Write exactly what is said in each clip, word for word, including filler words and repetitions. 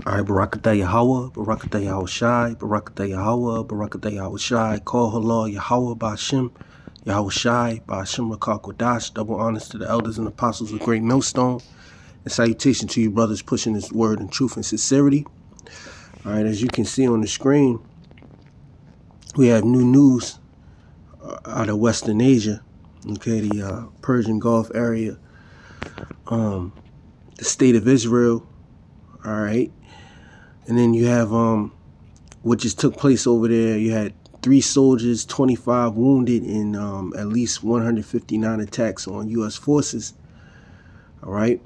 All right, Barakatah Yahweh, Barakatah Yahweh Shai, Barakatah Yahweh, Barakatah Yahweh Shai, Call Halal Yahweh Ba'Shem, Yahweh Shai, Ba'Shem Rakak Wadash, double honors to the elders and apostles of Great Millstone, and salutation to you brothers pushing this word in truth and sincerity. All right, as you can see on the screen, we have new news uh, out of Western Asia, okay, the uh, Persian Gulf area, um, the state of Israel, all right. And then you have um, what just took place over there. You had three soldiers, twenty-five wounded, and um, at least one hundred fifty-nine attacks on U S forces. All right.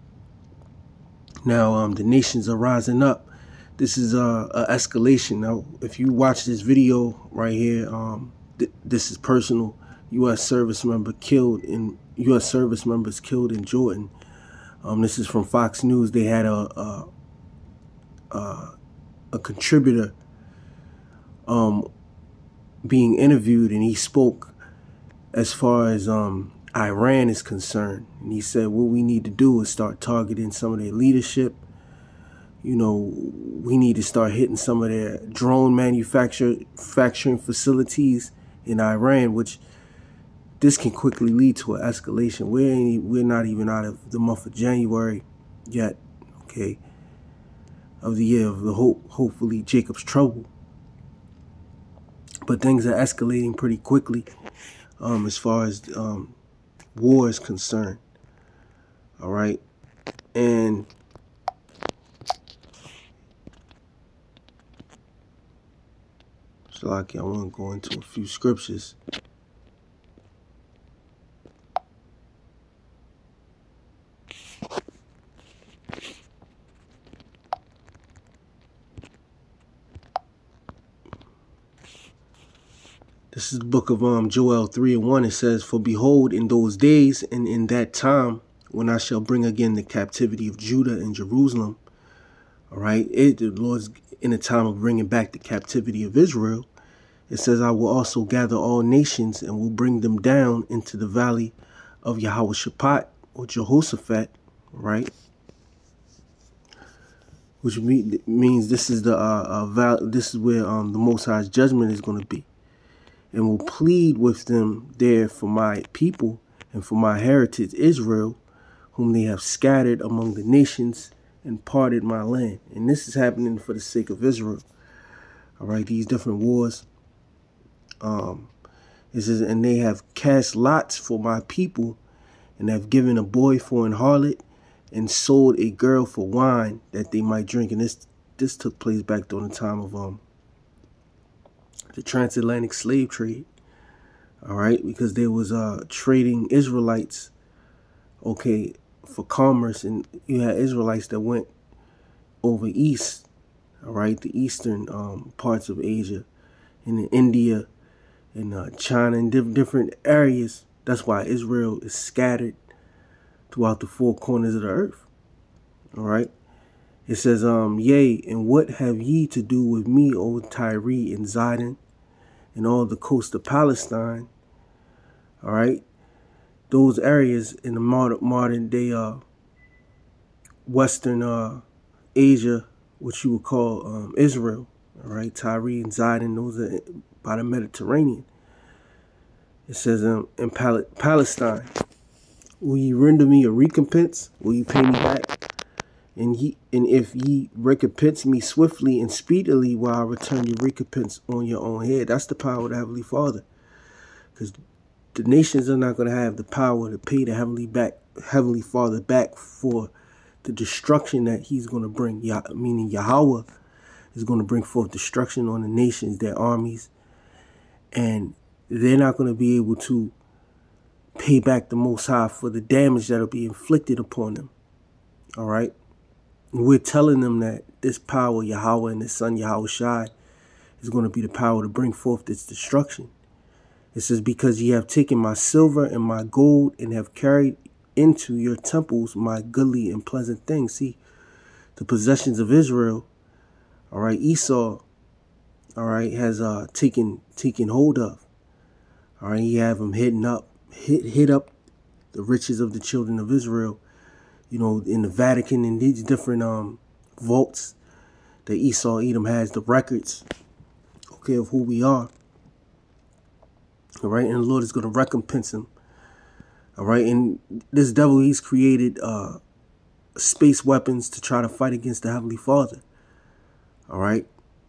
Now um, the nations are rising up. This is uh, a escalation. Now, if you watch this video right here, um, th this is personal. U S service member killed in U S service members killed in Jordan. Um, this is from Fox News. They had a a, a, a contributor um, being interviewed, and he spoke as far as um, Iran is concerned. And he said, what we need to do is start targeting some of their leadership. You know, we need to start hitting some of their drone manufacture, manufacturing facilities in Iran, which this can quickly lead to an escalation. We're, ain't, we're not even out of the month of January yet, okay, of the year of the hope, hopefully Jacob's trouble. But things are escalating pretty quickly um, as far as um, war is concerned. All right. And so like I want to go into a few scriptures. This is the book of um, Joel three and one. It says, for behold, in those days and in that time, when I shall bring again the captivity of Judah and Jerusalem. All right. It, the Lord's in a time of bringing back the captivity of Israel. It says, I will also gather all nations and will bring them down into the valley of Yahweh or Jehoshaphat. Right. Which mean, means this is the uh, uh, val this is where um, the Most High's judgment is going to be. And will plead with them there for my people and for my heritage Israel, whom they have scattered among the nations and parted my land. And this is happening for the sake of Israel. All right, these different wars. Um, it says, and they have cast lots for my people, and have given a boy for an harlot, and sold a girl for wine that they might drink. And this this took place back during the time of um. the transatlantic slave trade, all right, because there was uh trading Israelites, okay, for commerce, and you had Israelites that went over east, all right, the eastern um parts of Asia, and in India, and uh, China, and diff different areas. That's why Israel is scattered throughout the four corners of the earth, all right. It says, um, yea, and what have ye to do with me, O Tyre and Zidon, and all the coast of Palestine? All right. Those areas in the modern, modern day uh, Western uh, Asia, which you would call um, Israel. All right. Tyre and Zidon, those are by the Mediterranean. It says, um, in Pal Palestine, will ye render me a recompense? Will you pay me back? And ye, and if ye recompense me swiftly and speedily, while I return your recompense on your own head. That's the power of the Heavenly Father. Because the nations are not going to have the power to pay the Heavenly back, Heavenly Father back for the destruction that he's going to bring. Yah, meaning Yahweh is going to bring forth destruction on the nations, their armies. And they're not going to be able to pay back the Most High for the damage that will be inflicted upon them. All right. We're telling them that this power, Yahweh and his son, Yahweh Shai, is going to be the power to bring forth this destruction. It says, because ye have taken my silver and my gold and have carried into your temples my goodly and pleasant things. See, the possessions of Israel, all right, Esau, all right, has uh, taken, taken hold of. All right, he have them hidden up, hit, hit up the riches of the children of Israel, you know, in the Vatican and these different um, vaults that Esau Edom has the records, okay, of who we are. All right, and the Lord is going to recompense him. All right, and this devil, he's created uh, space weapons to try to fight against the Heavenly Father. All right,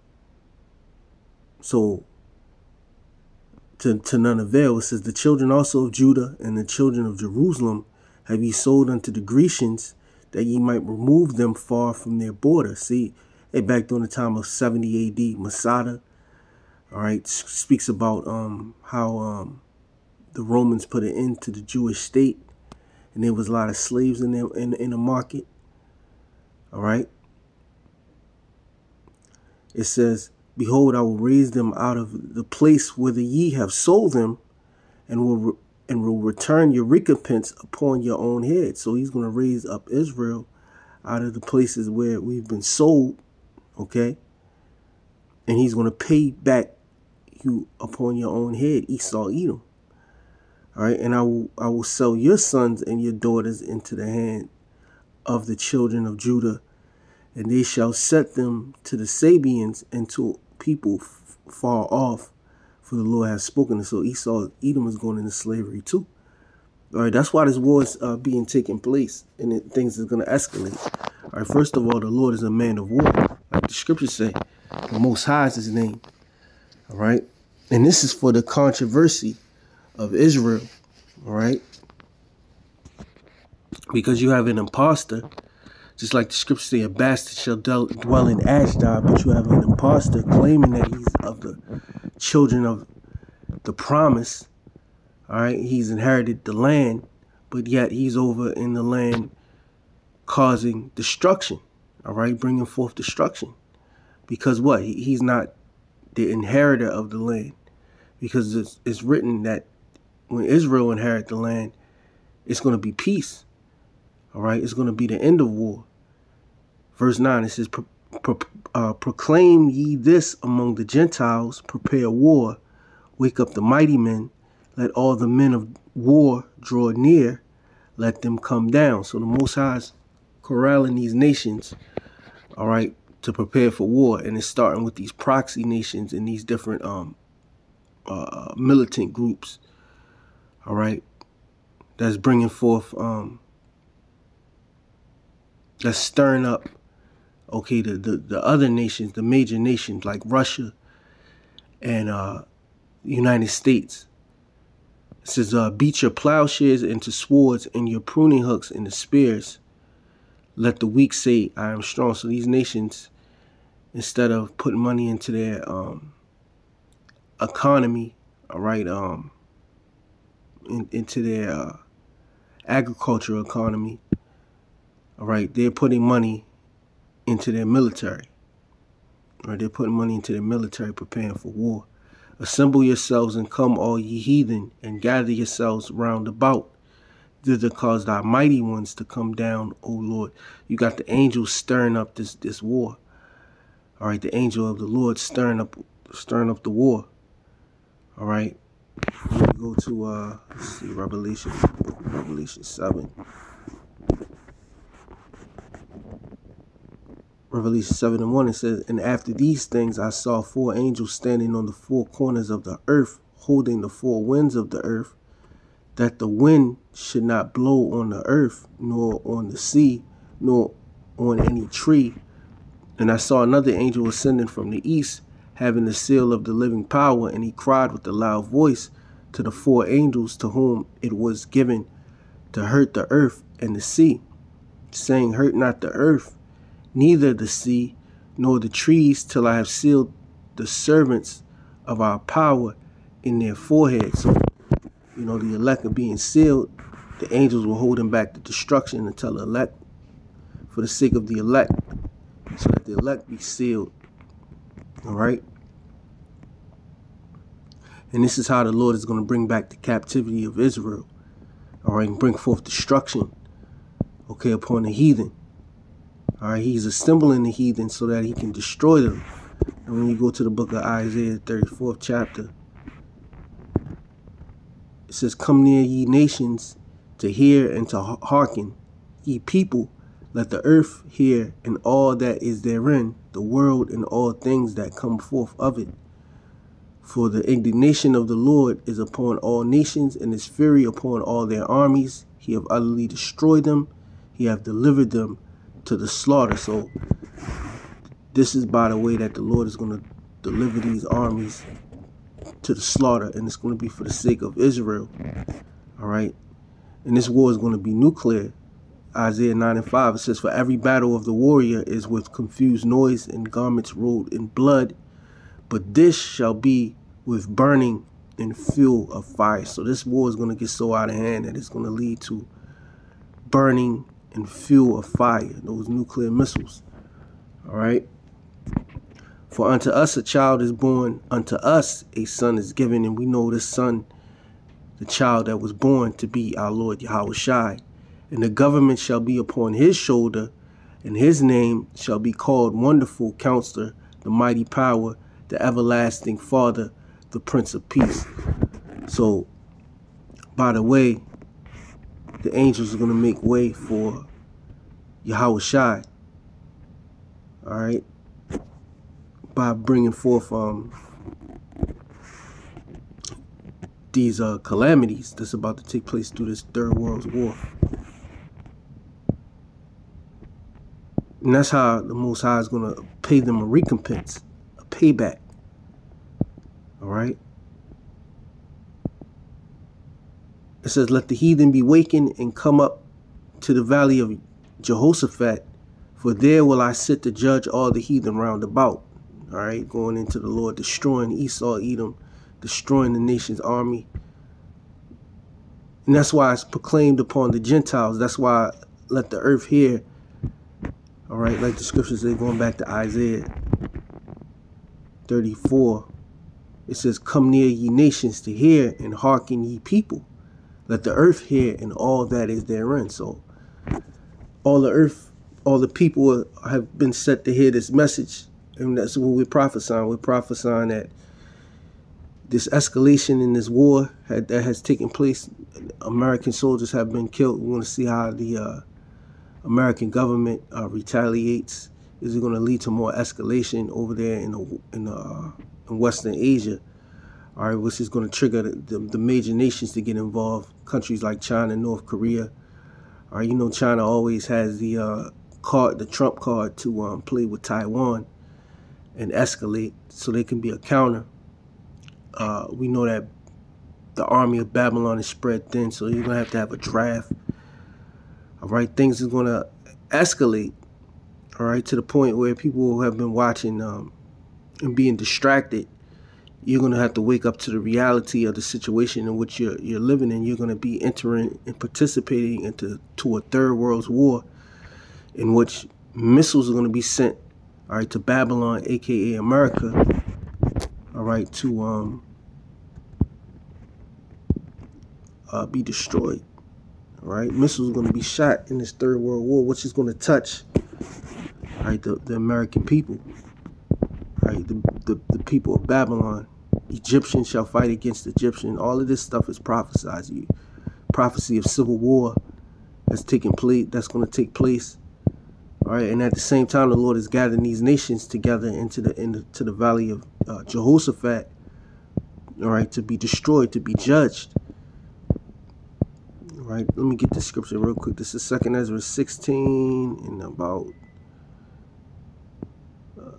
so to, to none avail. It says, the children also of Judah and the children of Jerusalem have ye sold unto the Grecians, that ye might remove them far from their border. See, hey, back during the time of seventy A D, Masada, all right, speaks about um, how um, the Romans put an end to the Jewish state, and there was a lot of slaves in there in, in the market. All right. It says, behold, I will raise them out of the place whither ye have sold them, and will re and will return your recompense upon your own head. So he's going to raise up Israel out of the places where we've been sold, okay? And he's going to pay back you upon your own head, Esau Edom. All right, and I will I will sell your sons and your daughters into the hand of the children of Judah, and they shall set them to the Sabians and to people f far off, for the Lord has spoken. And so Esau Edom is going into slavery too. All right, that's why this war is uh, being taken place, and it, things are going to escalate. All right, first of all, the Lord is a man of war, like the scriptures say. The Most High is his name. All right, and this is for the controversy of Israel. All right, because you have an imposter, just like the scriptures say, a bastard shall dwell in Ashdod, but you have an imposter claiming that he's of the children of the promise. All right, he's inherited the land, but yet he's over in the land causing destruction. All right, bringing forth destruction. Because what? He, he's not the inheritor of the land. Because it's, it's written that when Israel inherit the land, it's going to be peace. All right, it's going to be the end of war. Verse nine, it says, pro, pro, uh, proclaim ye this among the Gentiles, prepare war, wake up the mighty men, let all the men of war draw near, let them come down. So the Most High is corralling these nations, all right, to prepare for war. And it's starting with these proxy nations and these different um, uh, militant groups, all right, that's bringing forth, um, that's stirring up, okay, the, the, the other nations, the major nations like Russia and uh, United States. It says, uh, beat your plowshares into swords and your pruning hooks into spears. Let the weak say, I am strong. So these nations, instead of putting money into their um, economy, all right, um, in, into their uh, agricultural economy, all right, they're putting money into their military. All right, they're putting money into their military, preparing for war. Assemble yourselves and come, all ye heathen, and gather yourselves round about, thither cause thy mighty ones to come down, O Lord. You got the angels stirring up this this war. All right, the angel of the Lord stirring up stirring up the war. All right, we go to uh, let's see, Revelation, Revelation seven. Revelation seven and one, it says, and after these things I saw four angels standing on the four corners of the earth, holding the four winds of the earth, that the wind should not blow on the earth, nor on the sea, nor on any tree. And I saw another angel ascending from the east, having the seal of the living power, and he cried with a loud voice to the four angels to whom it was given to hurt the earth and the sea, saying, hurt not the earth, neither the sea, nor the trees, till I have sealed the servants of our power in their foreheads. So, you know, the elect are being sealed. The angels were holding back the destruction until the elect, for the sake of the elect, so that the elect be sealed. All right? And this is how the Lord is going to bring back the captivity of Israel. All right, and bring forth destruction, okay, upon the heathen. All right, he's assembling the heathen so that he can destroy them. And when you go to the book of Isaiah, thirty-fourth chapter, it says, come near ye nations to hear and to hearken, ye people, Let the earth hear and all that is therein, the world and all things that come forth of it. For the indignation of the Lord is upon all nations, and his fury upon all their armies. He have utterly destroyed them. He have delivered them to the slaughter. So this is by the way that the Lord is going to deliver these armies to the slaughter, and it's going to be for the sake of Israel. All right. And this war is going to be nuclear. Isaiah nine and five, it says, for every battle of the warrior is with confused noise and garments rolled in blood, but this shall be with burning and fuel of fire. So this war is going to get so out of hand that it's going to lead to burning and fuel of fire, those nuclear missiles. All right. For unto us a child is born, unto us a son is given, and we know this son, the child that was born, to be our Lord Yahushai. And the government shall be upon his shoulder, and his name shall be called Wonderful Counselor, the Mighty Power, the Everlasting Father, the Prince of Peace. So, by the way, the angels are going to make way for Yahushai. All right, by bringing forth um these uh calamities that's about to take place through this third world war. And that's how the Most High is going to pay them a recompense, a payback. All right. It says, let the heathen be wakened and come up to the valley of Jehoshaphat, for there will I sit to judge all the heathen round about. All right. Going into the Lord, destroying Esau, Edom, destroying the nation's army. And that's why it's proclaimed upon the Gentiles. That's why let the earth hear. All right, like the scriptures say, going back to Isaiah thirty-four, it says, come near ye nations to hear, and hearken ye people. Let the earth hear and all that is therein. So all the earth, all the people have been set to hear this message. And that's what we're prophesying. We're prophesying that this escalation in this war had, that has taken place, American soldiers have been killed. We want to see how the uh, American government uh, retaliates. Is it going to lead to more escalation over there in the, in, the, uh, in Western Asia? All right, which is going to trigger the, the, the major nations to get involved. Countries like China, North Korea. All right, you know China always has the uh, card, the Trump card, to um, play with Taiwan and escalate, so they can be a counter. Uh, we know that the army of Babylon is spread thin, so you're going to have to have a draft. All right, things is going to escalate, all right, to the point where people who have been watching um, and being distracted, you're going to have to wake up to the reality of the situation in which you're, you're living in. You're going to be entering and participating into to a third world war in which missiles are going to be sent, all right, to Babylon, a k a. America, all right, to um, uh, be destroyed. All right, missiles are going to be shot in this third world war, which is going to touch, all right, the, the American people, all right, the, the, the people of Babylon. Egyptian shall fight against Egyptian. All of this stuff is prophesied to you. Prophecy of civil war that's taking place, that's going to take place. All right, and at the same time, the Lord is gathering these nations together into the into the valley of uh, Jehoshaphat. All right, to be destroyed, to be judged. All right, let me get the scripture real quick. This is Second Ezra sixteen and about uh,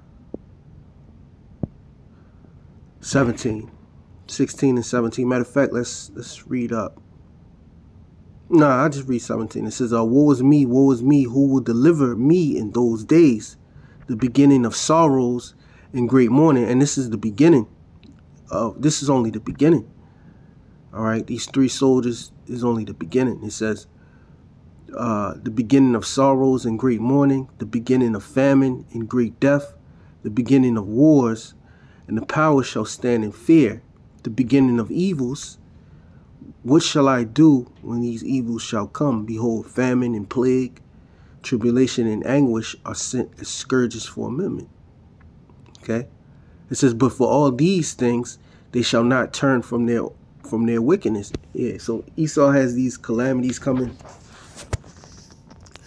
seventeen, sixteen and seventeen. Matter of fact, let's let's read up. Nah, I just read seventeen. It says, uh, woe is me, woe is me, who will deliver me in those days? The beginning of sorrows and great mourning. And this is the beginning. Of, this is only the beginning. All right, these three soldiers is only the beginning. It says, uh, the beginning of sorrows and great mourning, the beginning of famine and great death, the beginning of wars, and the power shall stand in fear, the beginning of evils. What shall I do when these evils shall come? Behold, famine and plague, tribulation and anguish are sent as scourges for a moment. Okay? It says, but for all these things, they shall not turn from their from their wickedness. Yeah, so Esau has these calamities coming. All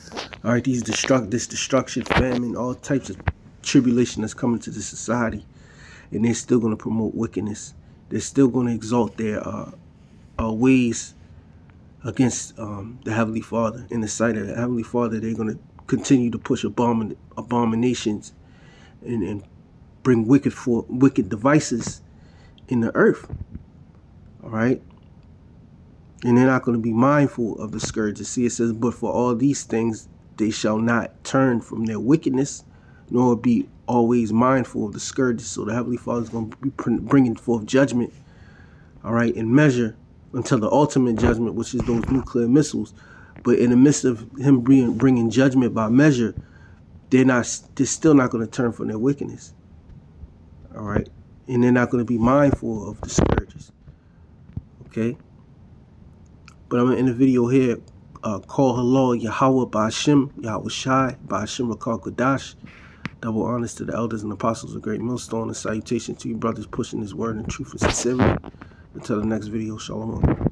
All right, these destruct, this destruction, famine, all types of tribulation that's coming to the society, and they're still going to promote wickedness. They're still going to exalt their uh, uh, ways against um, the Heavenly Father. In the sight of the Heavenly Father, they're going to continue to push abomin abominations and, and bring wicked for wicked devices in the earth. All right. And they're not going to be mindful of the scourges. See, it says, but for all these things, they shall not turn from their wickedness, nor be always mindful of the scourges. So the Heavenly Father is going to be bringing forth judgment, all right, in measure until the ultimate judgment, which is those nuclear missiles. But in the midst of him bringing, bringing judgment by measure, they're not, they're still not going to turn from their wickedness, all right? And they're not going to be mindful of the scourges, okay? But I'm going to end the video here. Uh, call hello Yahweh Ba'Shem, Yahweh Shai, Ba'Shem Rakal Kodash. Double honors to the elders and apostles of Great Millstone, and salutation to you brothers pushing this word in truth and sincerity. Until the next video, shalom.